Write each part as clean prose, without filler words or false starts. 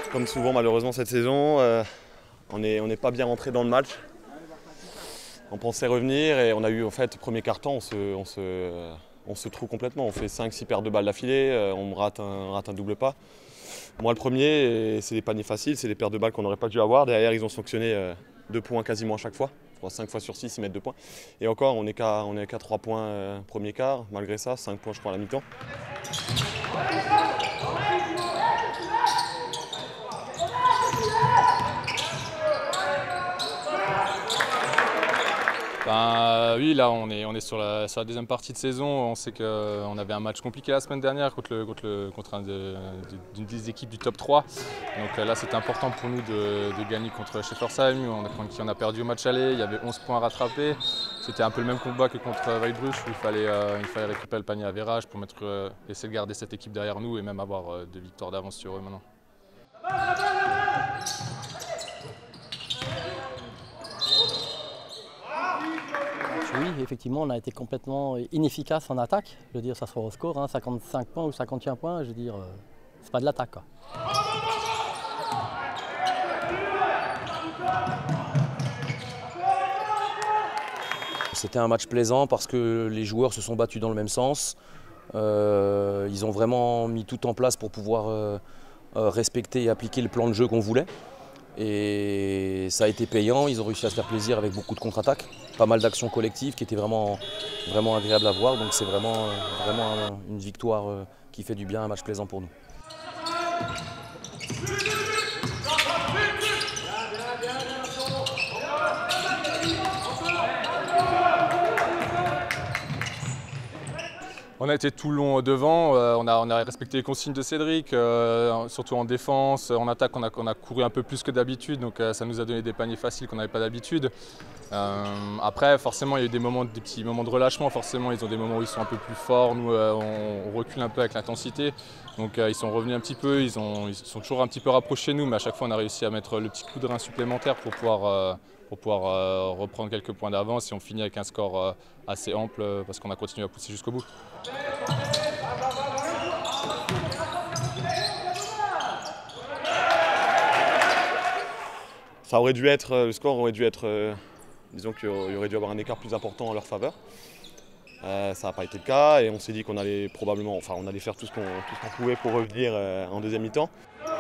Comme souvent malheureusement cette saison, on n'est pas bien rentré dans le match. On pensait revenir et on a eu en fait premier quart-temps, on se trouve complètement. On fait 5-6 pertes de balles d'affilée, on rate un double pas. Moi le premier, c'est des paniers faciles, c'est des pertes de balles qu'on n'aurait pas dû avoir. Derrière ils ont sanctionné 2 points quasiment à chaque fois. Je crois 5 fois sur 6 ils mettent 2 points. Et encore on est qu'à 3 points premier quart, malgré ça, 5 points je crois à la mi-temps. Oui, là on est sur la deuxième partie de saison. On sait qu'on avait un match compliqué la semaine dernière contre une des équipes du top 3. Donc là c'était important pour nous de gagner contre Scheffersheim, qui on a perdu au match aller. Il y avait 11 points à rattraper. C'était un peu le même combat que contre Weidbruch où il fallait récupérer le panier à virage pour essayer de garder cette équipe derrière nous et même avoir 2 victoires d'avance sur eux maintenant. Oui, effectivement, on a été complètement inefficace en attaque. Je veux dire, ça soit au score, hein, 55 points ou 51 points, je veux dire, c'est pas de l'attaque. C'était un match plaisant parce que les joueurs se sont battus dans le même sens. Ils ont vraiment mis tout en place pour pouvoir respecter et appliquer le plan de jeu qu'on voulait. Et ça a été payant, ils ont réussi à se faire plaisir avec beaucoup de contre-attaques, pas mal d'actions collectives qui étaient vraiment agréables à voir. Donc c'est vraiment une victoire qui fait du bien, un match plaisant pour nous. On a été tout le long devant, on a respecté les consignes de Cédric, surtout en défense. En attaque, on a couru un peu plus que d'habitude, donc ça nous a donné des paniers faciles qu'on n'avait pas d'habitude. Après, forcément, il y a eu des petits moments de relâchement. Forcément, ils ont des moments où ils sont un peu plus forts. Nous, on recule un peu avec l'intensité. Donc ils sont revenus un petit peu, ils sont toujours un petit peu rapprochés de nous, mais à chaque fois, on a réussi à mettre le petit coup de rein supplémentaire pour pouvoir reprendre quelques points d'avance et on finit avec un score assez ample parce qu'on a continué à pousser jusqu'au bout. Ça aurait dû être, le score aurait dû être, disons qu'il y aurait dû avoir un écart plus important en leur faveur. Ça n'a pas été le cas et on s'est dit qu'on allait on allait faire tout ce qu'on pouvait pour revenir en deuxième mi-temps.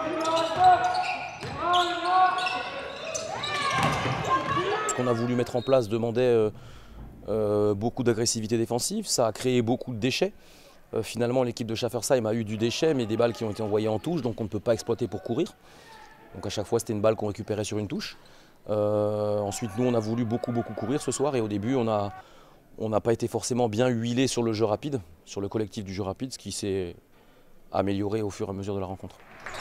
Ce qu'on a voulu mettre en place demandait beaucoup d'agressivité défensive, ça a créé beaucoup de déchets. Finalement, l'équipe de Scheffersheim a eu du déchet, mais des balles qui ont été envoyées en touche, donc on ne peut pas exploiter pour courir. Donc à chaque fois, c'était une balle qu'on récupérait sur une touche. Ensuite, nous, on a voulu beaucoup courir ce soir, et au début, on n'a pas été forcément bien huilé sur le jeu rapide, sur le collectif du jeu rapide, ce qui s'est amélioré au fur et à mesure de la rencontre.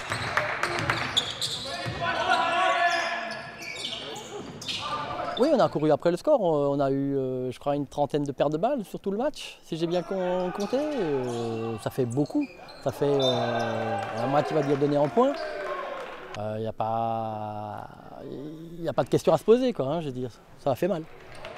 Oui, on a couru après le score. On a eu, je crois, une trentaine de pertes de balles sur tout le match, si j'ai bien compté. Ça fait beaucoup. Ça fait la moitié va dire donner en points. Il n'y a pas de question à se poser, quoi, hein, je veux dire. Ça a fait mal.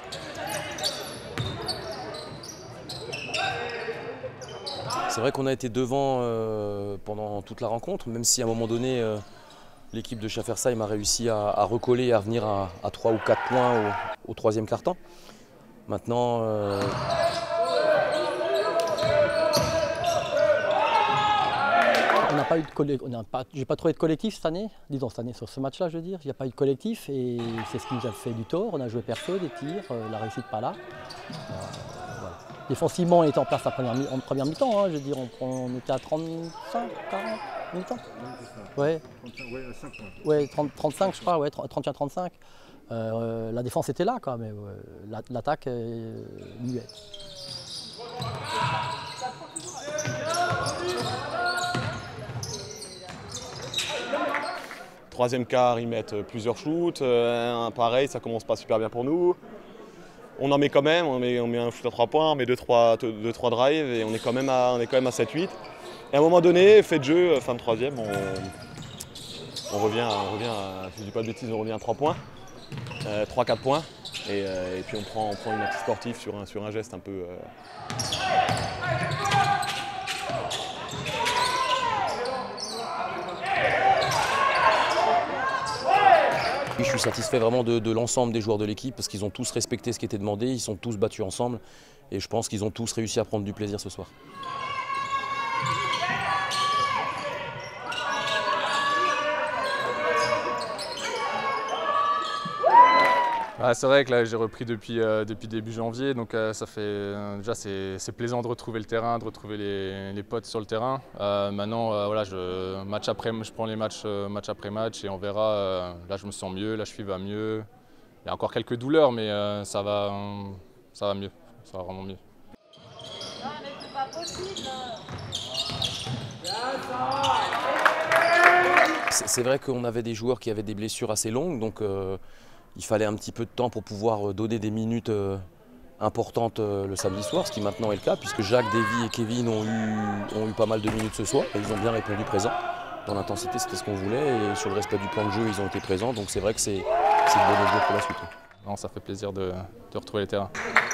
C'est vrai qu'on a été devant pendant toute la rencontre, même si à un moment donné, l'équipe de Scheffersheim a réussi à recoller et à revenir à 3 ou 4 points au troisième quart-temps. Maintenant, j'ai pas trouvé de collectif cette année, disons cette année sur ce match-là, je veux dire. Il n'y a pas eu de collectif et c'est ce qui nous a fait du tort. On a joué perso, des tirs, la réussite pas là. Voilà. Défensivement, on était en place en première mi-temps, hein, je veux dire, on était à 35, 40 mi-temps. Ouais. Ouais, 35 je crois, ouais, 31-35. La défense était là, quoi, mais l'attaque muette. Troisième quart, ils mettent plusieurs shoots. Pareil, ça commence pas super bien pour nous. On en met quand même, on met un shoot à 3 points, on met 2-3 drives et on est quand même à 7-8. Et à un moment donné, fait de jeu, fin de troisième, on revient, si je dis pas de bêtises, on revient à 3 points, 3-4 points. Et puis on prend une anti-sportive sur un geste un peu. Je suis satisfait vraiment de l'ensemble des joueurs de l'équipe parce qu'ils ont tous respecté ce qui était demandé, ils sont tous battus ensemble et je pense qu'ils ont tous réussi à prendre du plaisir ce soir. Ah, c'est vrai que là j'ai repris depuis début janvier, donc ça fait déjà c'est plaisant de retrouver le terrain, de retrouver les potes sur le terrain. Maintenant voilà, je prends les matchs match après match et on verra. Là je me sens mieux, la cheville va mieux. Il y a encore quelques douleurs mais ça va mieux, ça va vraiment mieux. Non mais c'est pas possible. C'est vrai qu'on avait des joueurs qui avaient des blessures assez longues, donc il fallait un petit peu de temps pour pouvoir donner des minutes importantes le samedi soir, ce qui maintenant est le cas, puisque Jacques, Davy et Kevin ont eu pas mal de minutes ce soir, et ils ont bien répondu présents. Dans l'intensité, c'était ce qu'on voulait, et sur le respect du plan de jeu, ils ont été présents, donc c'est vrai que c'est une bonne augure pour la suite. Non, ça fait plaisir de retrouver les terrains.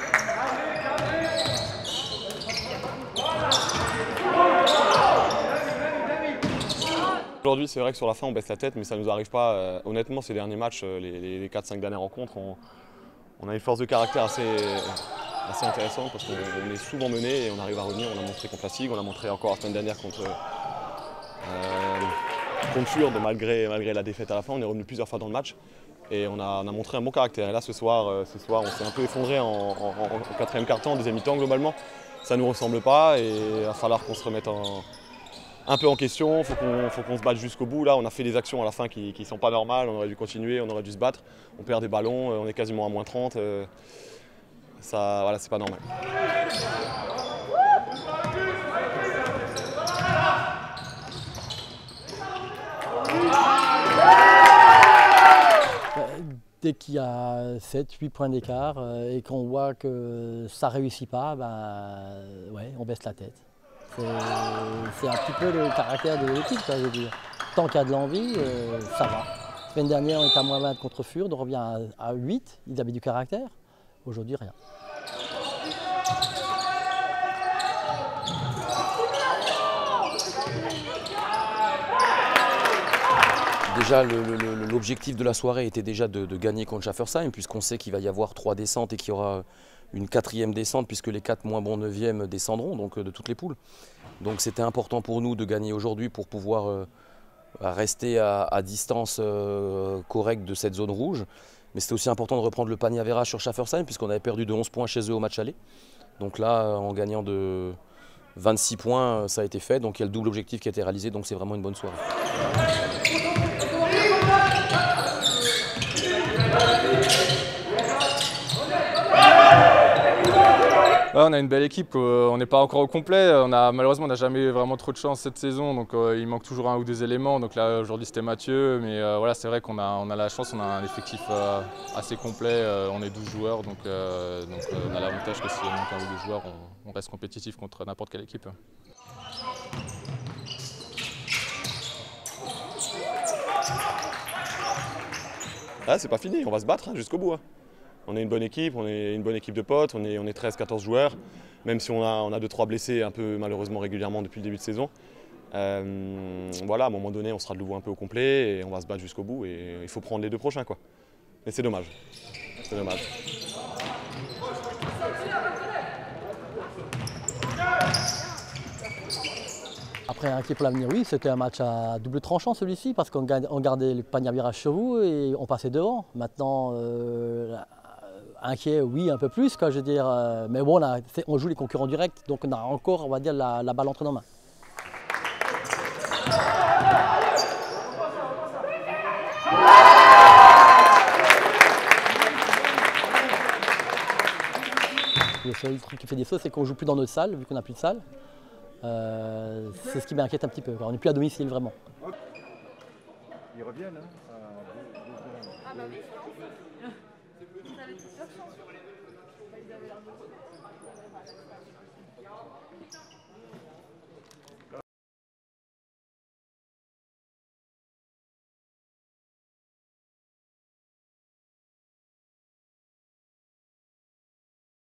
Aujourd'hui, c'est vrai que sur la fin, on baisse la tête, mais ça ne nous arrive pas. Honnêtement, ces derniers matchs, les 4-5 dernières rencontres, on a une force de caractère assez intéressante parce qu'on est souvent mené et on arrive à revenir. On l'a montré contre la SIG, on l'a montré encore la semaine dernière contre Furde, malgré la défaite à la fin. On est revenu plusieurs fois dans le match et on a montré un bon caractère. Et là, ce soir on s'est un peu effondré en quatrième quart-temps, en deuxième mi-temps globalement. Ça ne nous ressemble pas et il va falloir qu'on se remette un peu en question, il faut qu'on se batte jusqu'au bout. Là, on a fait des actions à la fin qui ne sont pas normales, on aurait dû continuer, on aurait dû se battre. On perd des ballons, on est quasiment à moins 30. Ça, voilà, c'est pas normal. Dès qu'il y a 7-8 points d'écart et qu'on voit que ça ne réussit pas, ouais, on baisse la tête. C'est un petit peu le caractère de l'équipe, je veux dire. Tant qu'il y a de l'envie, ça va. La semaine dernière, on était à moins 20 contre Furde, on revient à 8, ils avaient du caractère. Aujourd'hui, rien. Déjà, l'objectif de la soirée était déjà de gagner contre Schaffersheim, puisqu'on sait qu'il va y avoir 3 descentes et qu'il y aura une 4e descente, puisque les 4 moins bons 9e descendront, donc de toutes les poules. Donc c'était important pour nous de gagner aujourd'hui pour pouvoir rester à distance correcte de cette zone rouge. Mais c'était aussi important de reprendre le panier à verrage sur Schaffersheim, puisqu'on avait perdu de 11 points chez eux au match aller. Donc là, en gagnant de 26 points, ça a été fait. Donc il y a le double objectif qui a été réalisé, donc c'est vraiment une bonne soirée. Ouais, on a une belle équipe, on n'est pas encore au complet. Malheureusement, on n'a jamais eu vraiment trop de chance cette saison, donc il manque toujours un ou deux éléments. Donc là, aujourd'hui, c'était Mathieu, mais voilà, c'est vrai qu'on a la chance, on a un effectif assez complet. On est 12 joueurs, donc on a l'avantage que s'il manque un ou deux joueurs, on reste compétitif contre n'importe quelle équipe. Ah, c'est pas fini, on va se battre jusqu'au bout. On est une bonne équipe, on est une bonne équipe de potes, on est 13-14 joueurs, même si on a 2-3 blessés un peu malheureusement régulièrement depuis le début de saison. Voilà, à un moment donné, on sera de nouveau un peu au complet et on va se battre jusqu'au bout et il faut prendre les 2 prochains, quoi. Mais c'est dommage. C'est dommage. Après, inquiet pour l'avenir, oui, c'était un match à double tranchant celui-ci, parce qu'on gardait le panier à virage sur vous et on passait devant. Maintenant, inquiet, oui, un peu plus, quoi, je veux dire. Mais bon, on joue les concurrents directs, donc on a encore, on va dire, la balle entre nos mains. Le seul truc qui fait défaut, c'est qu'on ne joue plus dans notre salle, vu qu'on n'a plus de salle. C'est ce qui m'inquiète un petit peu. On n'est plus à domicile vraiment. Ils reviennent, hein. Ah bah oui, je pense. Vous avez toute leur chance. Ils avaient l'air de...